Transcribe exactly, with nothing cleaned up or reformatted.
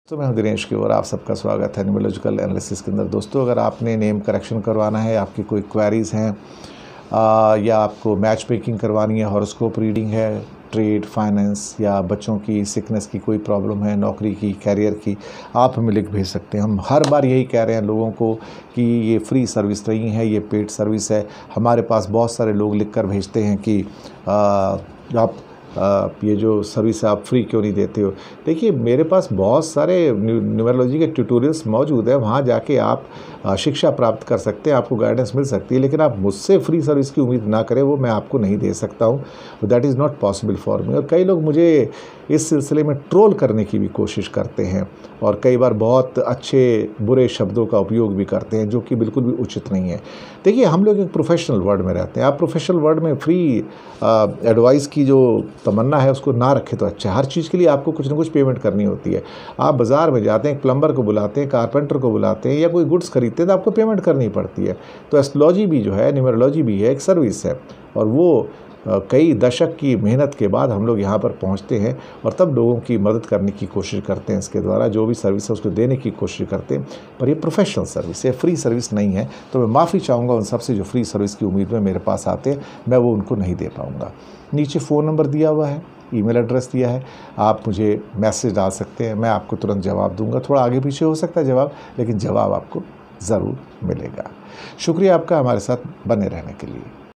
तो मैं हूं दिनेश की और आप सबका स्वागत है न्यूमरोलॉजिकल एनालिसिस के अंदर। दोस्तों, अगर आपने नेम करेक्शन करवाना है, आपकी कोई क्वेरीज़ हैं आ, या आपको मैच मेकिंग करवानी है, हॉरोस्कोप रीडिंग है, ट्रेड, फाइनेंस या बच्चों की सिकनेस की कोई प्रॉब्लम है, नौकरी की, कैरियर की, आप हमें लिख भेज सकते हैं। हम हर बार यही कह रहे हैं लोगों को कि ये फ्री सर्विस नहीं है, ये पेड सर्विस है। हमारे पास बहुत सारे लोग लिख कर भेजते हैं कि आ, आप आ, ये जो सर्विस है आप फ्री क्यों नहीं देते हो। देखिए, मेरे पास बहुत सारे न्यूमरोलॉजी के ट्यूटोरियल्स मौजूद हैं, वहाँ जाके आप आ, शिक्षा प्राप्त कर सकते हैं, आपको गाइडेंस मिल सकती है। लेकिन आप मुझसे फ्री सर्विस की उम्मीद ना करें, वो मैं आपको नहीं दे सकता हूँ। That is not possible for me. और कई लोग मुझे इस सिलसिले में ट्रोल करने की भी कोशिश करते हैं और कई बार बहुत अच्छे बुरे शब्दों का उपयोग भी करते हैं, जो कि बिल्कुल भी उचित नहीं है। देखिए, हम लोग एक प्रोफेशनल वर्ल्ड में रहते हैं। आप प्रोफेशनल वर्ल्ड में फ्री एडवाइस की जो तमन्ना है उसको ना रखें तो अच्छा है। हर चीज़ के लिए आपको कुछ ना कुछ पेमेंट करनी होती है। आप बाज़ार में जाते हैं, प्लम्बर को बुलाते हैं, कारपेंटर को बुलाते हैं या कोई गुड्स खरीदते हैं तो आपको पेमेंट करनी पड़ती है। तो एस्ट्रोलॉजी भी जो है, न्यूमरोलॉजी भी है, एक सर्विस है और वो कई दशक की मेहनत के बाद हम लोग यहाँ पर पहुँचते हैं और तब लोगों की मदद करने की कोशिश करते हैं। इसके द्वारा जो भी सर्विस है उसको देने की कोशिश करते हैं, पर ये प्रोफेशनल सर्विस है, फ्री सर्विस नहीं है। तो मैं माफ़ी चाहूँगा उन सबसे जो फ्री सर्विस की उम्मीद में मेरे पास आते हैं, मैं वो उनको नहीं दे पाऊँगा। नीचे फ़ोन नंबर दिया हुआ है, ईमेल एड्रेस दिया है, आप मुझे मैसेज डाल सकते हैं, मैं आपको तुरंत जवाब दूंगा। थोड़ा आगे पीछे हो सकता है जवाब, लेकिन जवाब आपको ज़रूर मिलेगा। शुक्रिया आपका हमारे साथ बने रहने के लिए।